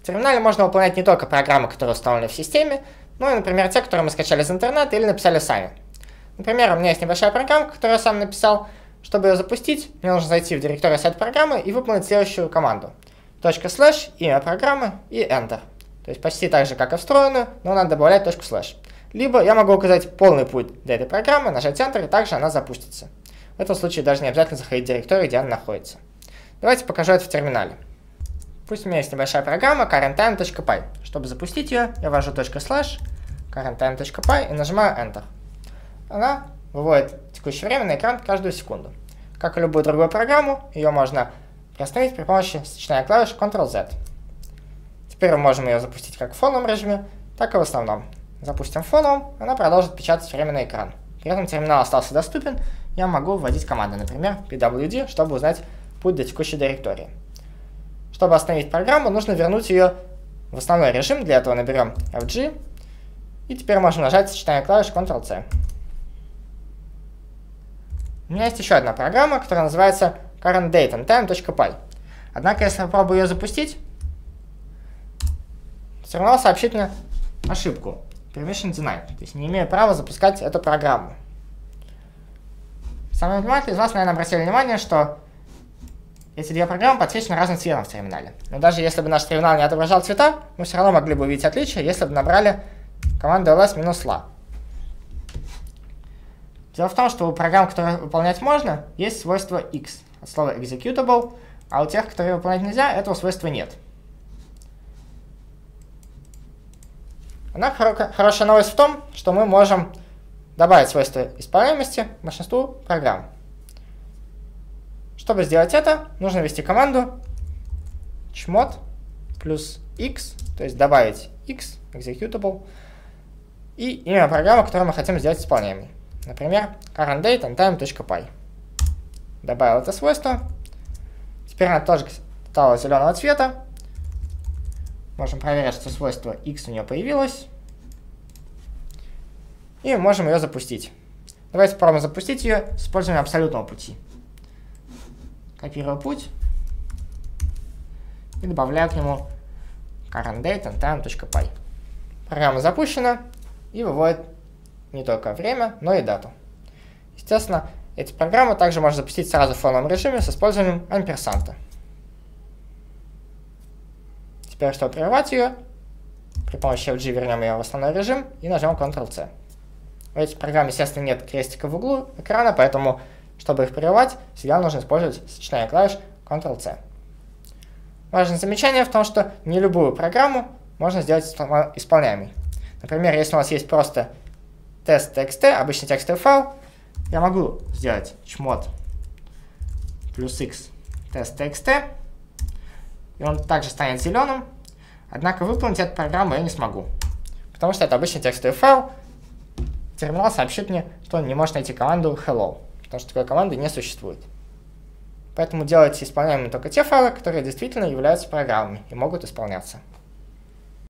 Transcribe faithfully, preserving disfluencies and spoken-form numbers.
В терминале можно выполнять не только программы, которые установлены в системе, но и, например, те, которые мы скачали из интернета или написали сами. Например, у меня есть небольшая программа, которую я сам написал. Чтобы ее запустить, мне нужно зайти в директорию сайта программы и выполнить следующую команду. Точка слэш, имя программы и Enter. То есть почти так же, как и встроенную, но надо добавлять точку слэш. Либо я могу указать полный путь для этой программы, нажать Enter, и также она запустится. В этом случае даже не обязательно заходить в директорию, где она находится. Давайте покажу это в терминале. Пусть у меня есть небольшая программа currenttime.py. Чтобы запустить ее, я ввожу точка слэш, currenttime.py и нажимаю Enter. Она выводит текущее время на экран каждую секунду. Как и любую другую программу, ее можно приостановить при помощи сочетания клавиш контрол зет. Теперь мы можем ее запустить как в фоновом режиме, так и в основном. Запустим в фоновом, она продолжит печатать время на экран. При этом терминал остался доступен, я могу вводить команды, например, пи дабл ю ди, чтобы узнать путь до текущей директории. Чтобы остановить программу, нужно вернуть ее в основной режим, для этого наберем эф джи, и теперь можем нажать сочетание клавиш контрол си. У меня есть еще одна программа, которая называется currentdateandtime.py. Однако, если я попробую ее запустить, терминал сообщит мне ошибку permission denied, то есть не имею права запускать эту программу. Самые внимательные из вас, наверное, обратили внимание, что эти две программы подсвечены разным цветом в терминале. Но даже если бы наш терминал не отображал цвета, мы все равно могли бы увидеть отличия, если бы набрали команду ls-la. Дело в том, что у программ, которые выполнять можно, есть свойство X от слова executable, а у тех, которые выполнять нельзя, этого свойства нет. Однако хоро хорошая новость в том, что мы можем добавить свойство исполняемости к большинству программ. Чтобы сделать это, нужно ввести команду chmod плюс x, то есть добавить x, executable, и имя программы, которую мы хотим сделать исполняемой. Например, currentdateandtime.py. Добавил это свойство. Теперь она тоже стала зеленого цвета. Можем проверить, что свойство x у нее появилось. И можем ее запустить. Давайте попробуем запустить ее с использованием абсолютного пути. Копирую путь и добавляю к нему currentdateandtime.py. Программа запущена и выводит не только время, но и дату. Естественно, эти программы также можно запустить сразу в фоновом режиме с использованием амперсанта. Теперь, чтобы прервать ее, при помощи эф джи вернем ее в основной режим и нажмем контрол си. В этих программ, естественно, нет крестика в углу экрана, поэтому, чтобы их прервать, всегда нужно использовать сочетание клавиш контрол си. Важное замечание в том, что не любую программу можно сделать исполняемой. Например, если у нас есть просто тест.txt, обычный текстовый файл, я могу сделать chmod плюс x test.txt, и он также станет зеленым, однако выполнить эту программу я не смогу, потому что это обычный текстовый файл. Терминал сообщит мне, что он не может найти команду hello, потому что такой команды не существует. Поэтому делайте исполняемыми только те файлы, которые действительно являются программами и могут исполняться.